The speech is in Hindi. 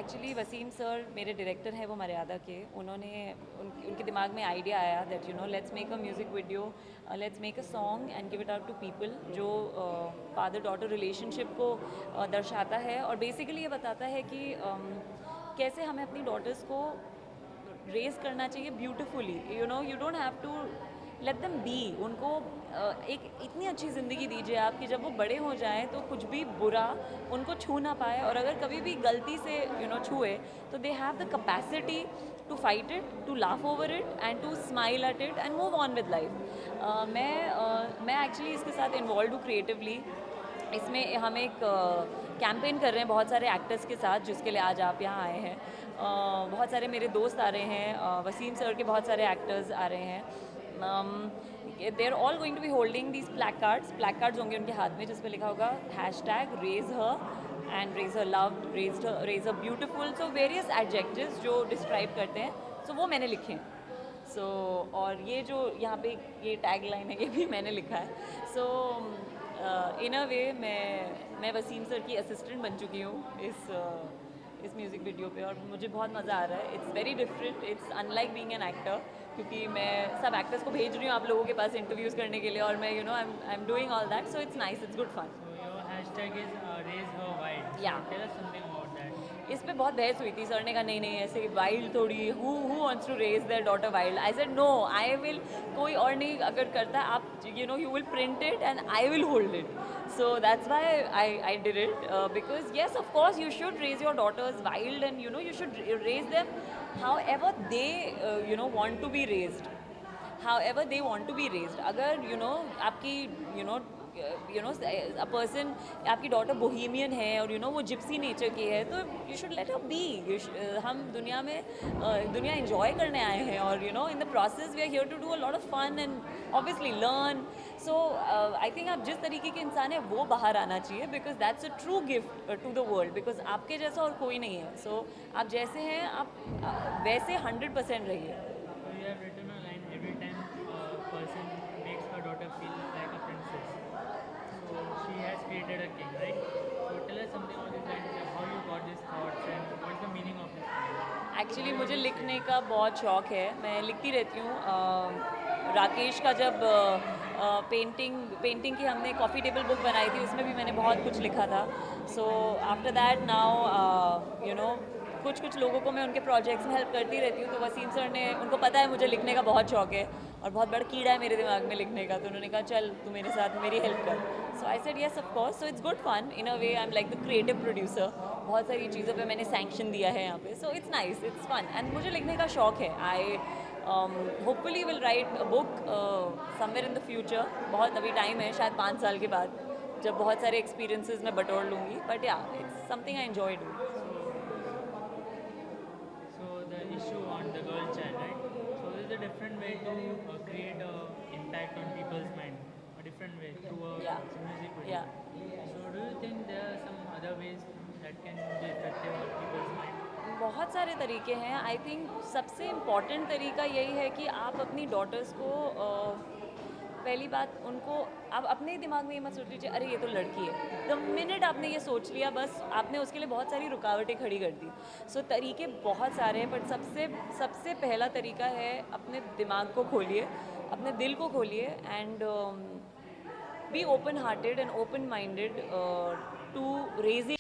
एक्चुअली वसीम सर मेरे डायरेक्टर हैं, वो मर्यादा के। उनके दिमाग में आइडिया आया that let's make a music video, let's make a song and give it out to people, जो फादर डॉटर रिलेशनशिप को दर्शाता है और बेसिकली ये बताता है कि कैसे हमें अपनी डॉटर्स को रेज करना चाहिए beautifully. You don't have to let them be. उनको एक इतनी अच्छी ज़िंदगी दीजिए आप कि जब वो बड़े हो जाएं तो कुछ भी बुरा उनको छू ना पाए, और अगर कभी भी गलती से छुए तो they have the capacity to fight it, to laugh over it and to smile at it and move on with life. मैं एक्चुअली इसके साथ इन्वॉल्व हूँ क्रिएटिवली। इसमें हम एक कैंपेन कर रहे हैं बहुत सारे एक्टर्स के साथ, जिसके लिए आज आप यहाँ आए हैं। बहुत सारे मेरे दोस्त आ रहे हैं, वसीम सर के बहुत सारे एक्टर्स आ रहे हैं। They are all going to be holding these placards होंगे उनके हाथ में, जिस पे लिखा होगा #raise her and raise her loved, raise her beautiful, so various adjectives जो डिस्क्राइब करते हैं, so वो मैंने लिखे हैं। और ये जो यहाँ पे ये टैग लाइन है, ये भी मैंने लिखा है। इन अ वे मैं वसीम सर की असिस्टेंट बन चुकी हूँ इस म्यूज़िक वीडियो पे, और मुझे बहुत मज़ा आ रहा है। It's very different, it's unlike being an actor, क्योंकि मैं सब एक्टर्स को भेज रही हूँ आप लोगों के पास इंटरव्यूज़ करने के लिए, और मैं I am doing all that, so it's nice, it's good fun. So your hashtag is raise her wide. So Yeah. tell us something about that. इस पे बहुत बहस हुई थी। सर ने कहा नहीं नहीं, ऐसे वाइल्ड थोड़ी, who wants to raise their daughter wild. I said no, I will, कोई और नहीं अगर करता है, आप you will print it and I will hold it. So that's why I did it, because yes of course you should raise your daughters wild and you should raise them however they want to be raised, however they want to be raised। अगर आपकी अ पर्सन, आपकी डॉटर बोहेमियन है और वो जिप्सी नेचर की है, तो you should let her be. हम दुनिया में दुनिया एंजॉय करने आए हैं, और in the process we are here to do a lot of fun and obviously learn. So I think आप जिस तरीके के इंसान है वो बाहर आना चाहिए, because that's a true gift to the world, because आपके जैसा और कोई नहीं है। सो आप जैसे हैं, आप वैसे 100% रहिए। So you have written a line, every time a person makes her daughter feel like a princess. So she has created a king, right? So tell us something about this line, how you got these thoughts and what's the meaning of this line? Actually मुझे लिखने का बहुत शौक़ है, मैं लिखती रहती हूँ। राकेश का जब पेंटिंग की हमने कॉफ़ी टेबल बुक बनाई थी, उसमें भी मैंने बहुत कुछ लिखा था। सो आफ्टर दैट नाउ कुछ लोगों को मैं उनके प्रोजेक्ट्स में हेल्प करती रहती हूँ। तो वसीम सर ने, उनको पता है मुझे लिखने का बहुत शौक़ है और बहुत बड़ा कीड़ा है मेरे दिमाग में लिखने का, तो उन्होंने कहा चल तू मेरे साथ मेरी हेल्प कर। So I said yes of course. So it's good fun in a way, I am like the creative producer. बहुत सारी चीज़ों पे मैंने सैंक्शन दिया है यहाँ पे, so it's nice, it's fun and मुझे लिखने का शौक़ है। I hopefully will write a book somewhere in the future. बहुत अभी टाइम है, शायद 5 साल के बाद, जब बहुत सारे एक्सपीरियंसेस मैं बटोर लूँगी, but yeah it's something I enjoy do. So the issue on the girl child, right? So there's a different way to create a impact on people's mind, a different way through a Yeah. music video. Yeah. So do you think there are some other ways that can be effective on people's mind? बहुत सारे तरीके हैं। आई थिंक सबसे इम्पॉर्टेंट तरीका यही है कि आप अपनी डॉटर्स को पहली बात, उनको आप अपने दिमाग में ये मत सोच लीजिए अरे ये तो लड़की है। द मिनट आपने ये सोच लिया, बस आपने उसके लिए बहुत सारी रुकावटें खड़ी कर दी। सो तरीके बहुत सारे हैं, बट सबसे पहला तरीका है अपने दिमाग को खोलिए, अपने दिल को खोलिए and be open hearted and open minded to raising